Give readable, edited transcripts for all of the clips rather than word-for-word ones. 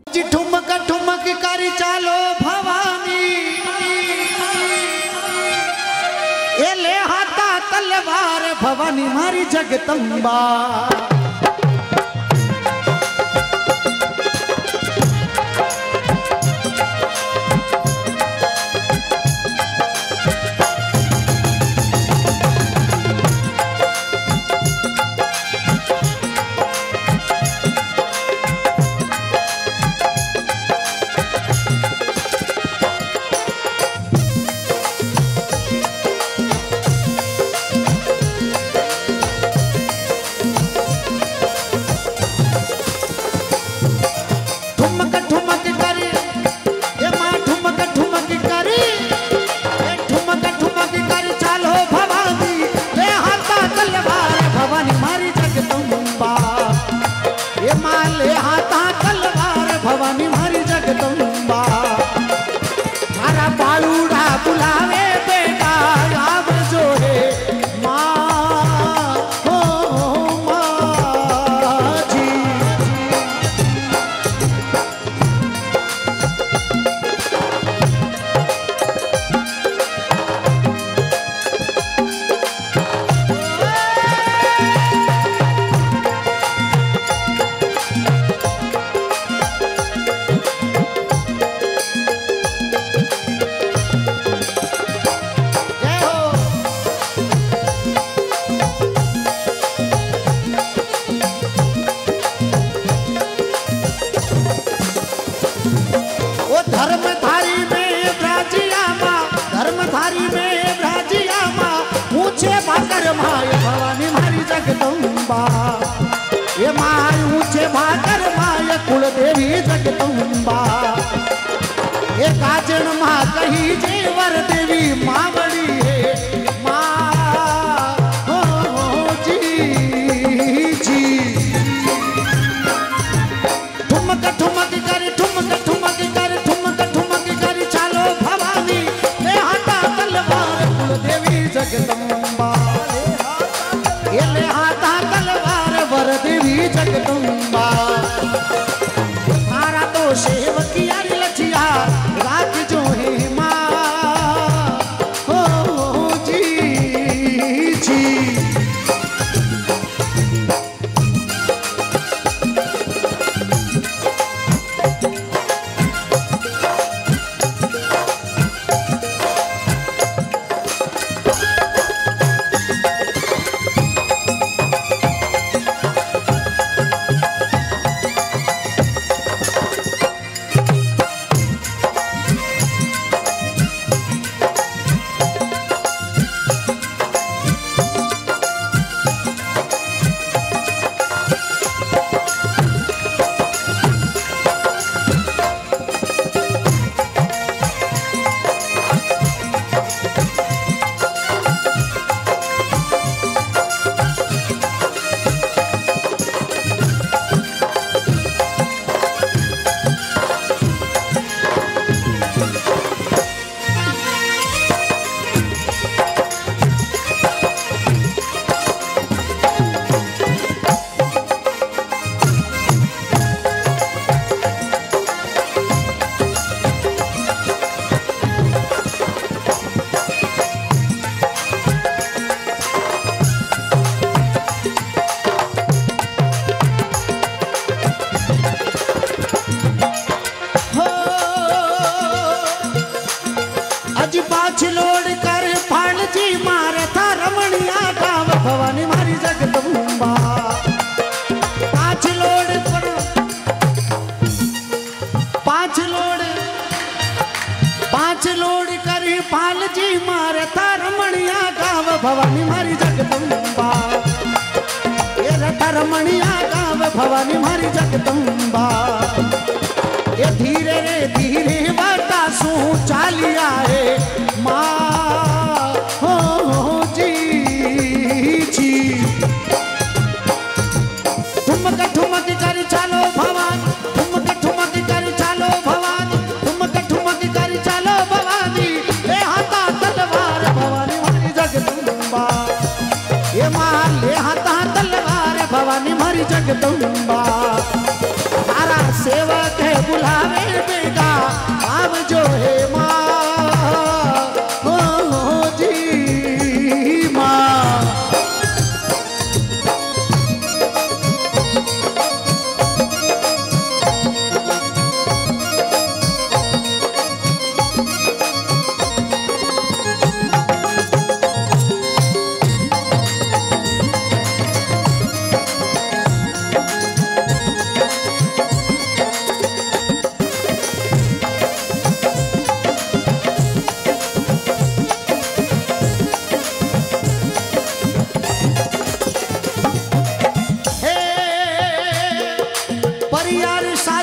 जी ठुमक ठुमक करी चालो भवानी ए ले हाथा तलवार भवानी मारी जगदम्बा। भवानी मारी जगदम्बा मारा बालूड़ा बुलावे बेटा आव जो है माँ हो माँ जी। धर्मधारी में ब्राजिया माँ, धर्मधारी में ब्राजिया माँ, ऊंचे भाकर माय भवानी मारी जगदम्बा। ये माय ऊंचे भाकर माय कुल देवी जगदम्बा। ये काजन माँ कही जेवर देवी माँ बड़ी है माँ हो जी जी। ठुमक ठुमक कर ठुमक ठुमक कर जगदम्बा। ये ले हाथा तलवार वर देवी जगदम्बा। मारा तो सेवकिया लछिया रात जो है माँ हो जी जी। पाँच लोड कर फाल जी मारे था रमणिया गाँव भवानी मारी जगदम्बा। पाँच लोड पर पाँच लोड कर फाल जी मारे था रमणिया गाँव भवानी मारी जगदम्बा। ये रथा रमणिया गाँव भवानी मारी जगदम्बा। ये धीरे रे धीरे बाटा सू चालिया है माँ हो जी जी। ठुमक ठुमक कर चालो भवानी, ठुमक ठुमक कर चालो भवानी, ठुमक ठुमक कर चालो भवानी। ले हाथा तलवार भवानी मारी जगदम्बा। ये माँ ले हाथा तलवार भवानी मारी जगदम्बा। तारा सेवक है बुला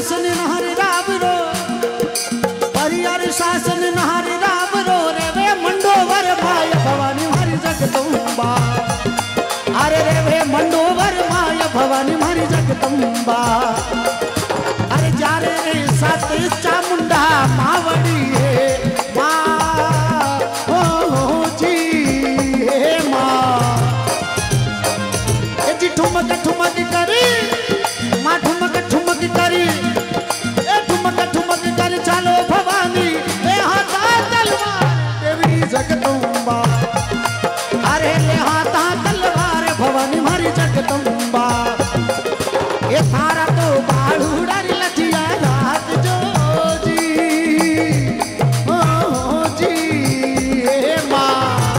शासन नहर राम रो परिहर शासन नहर राम रो रे वे मंडोवर माय भवानी मारी जगदम्बा अरे रे वे मंडोवर माय भवानी मारी जगदम्बा अरे जा रे सात चामुंडा मावड़ी है माँ हो जी हे माँ ए जी ठुमक ठुमक करी माँ ठुमक ठुमक करी ए ठुमक ठुमक कर चालो भवानी ए हाथा तलवार देवी जगदम्बा अरे ले हाथा तलवार भवानी मारी जगदम्बा ये थारा तो बाड़ू डर लठिया रात जो जी ओ जी हे माँ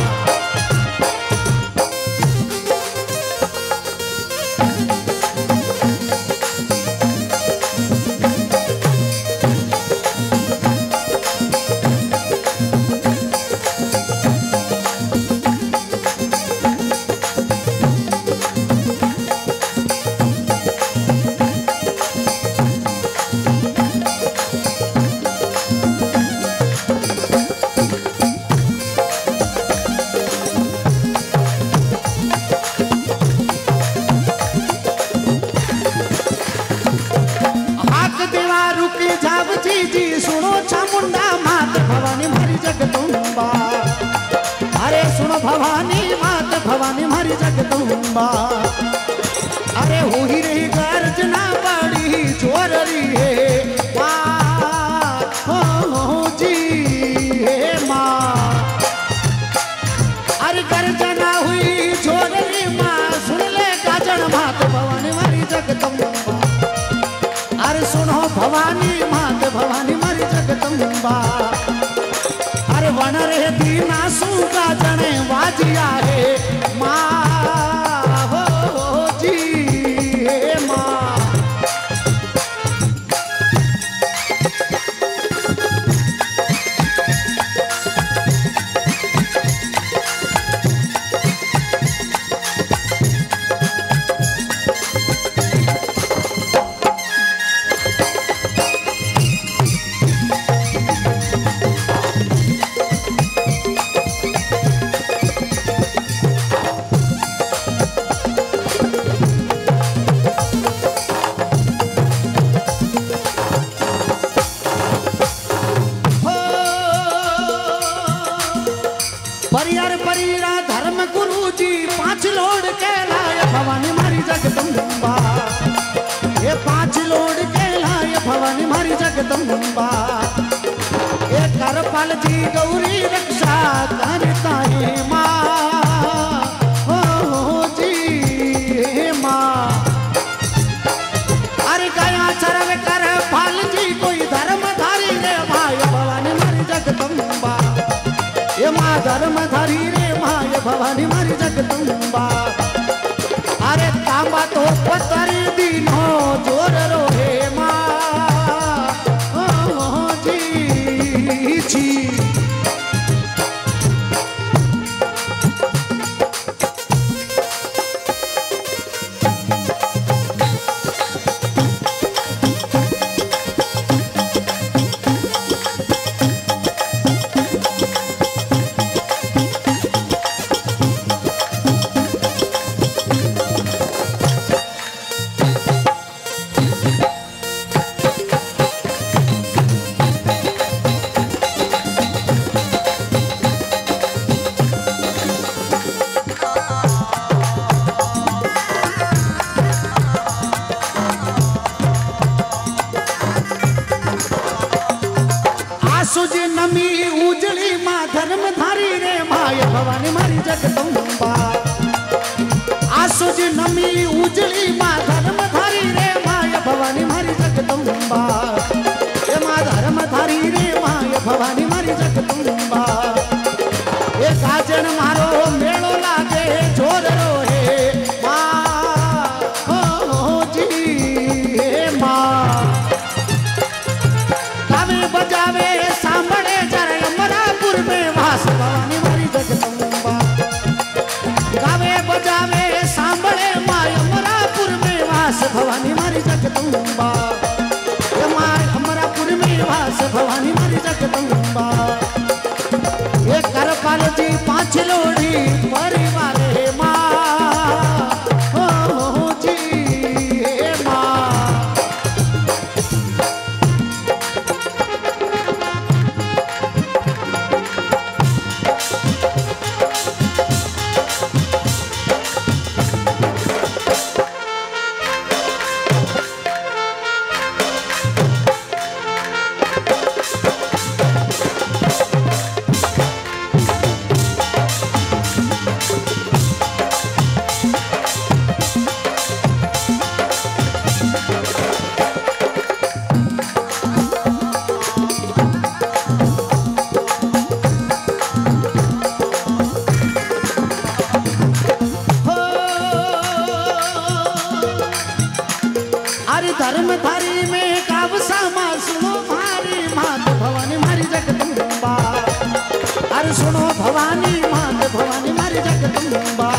अरे सुनो भवानी मात भवानी मारी जगदम्बा अरे हो ही रही गर्जना बड़ी जोर रही है माँ हो जी हे माँ अरे गर्जना हुई जोर रही माँ सुन ले गाजन मात भवानी मारी जगदम्बा अरे सुनो भवानी मात भवानी मारी जगदम्बा अरे वन रे दीना सूगा जने वाजिया है माँ हो जी हे माँ परिहर परिरा धर्म गुरु जी पांच लोड के लाय भवानी मारी जगदम्बा ये पांच लोड के लाय भवानी मारी जगदम्बा ये करपाल जी गौरी रक्षा करता है माँ हो जी हे माँ अरे गया चरव करपाल जी कोई धर्मधारी रे भाई भवानी मारी जगदम्बा ये माँ धर्मधारी रे माँ ये भवानी मारी जगदम्बा अरे तांबा तो पत्थर दीनो जोर रोहे माँ ओ जी जी सुज नमी उजली माँ धर्मधारी रे माय भवानी मारी जगदम्बा आसुज नमी उजली माँ धर्मधारी रे माय भवानी मारी जगदम्बा ये माँ धर्मधारी रे माय भवानी मारी जगदम्बा ये गाजन मारो मेलो लागे जोर रोहे माँ हो जी हे माँ गावे बजावे सांभळे जर अमरापुर में वास भवानी मारी जगदम्बा गावे बजावे सांभळे माय अमरापुर में वास थारी में काव सामा सुनो मारी मात भवानी मारी जगदम्बा। अरे सुनो भवानी मात भवानी मारी जगदम्बा।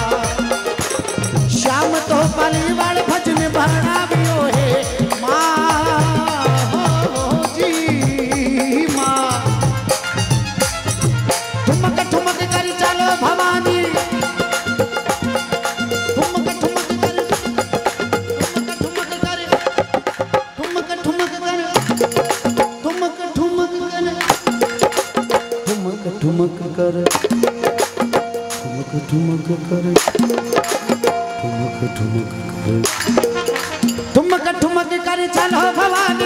श्याम तो पालीवाल भजन भरणाव्यो है माँ हो जी माँ। ठुमक ठुमक कर चलो भवानी ठुमक कर ठुमक ठुमक कर ठुमक ठुमक कर ठुमक ठुमक कर चलो भवानी।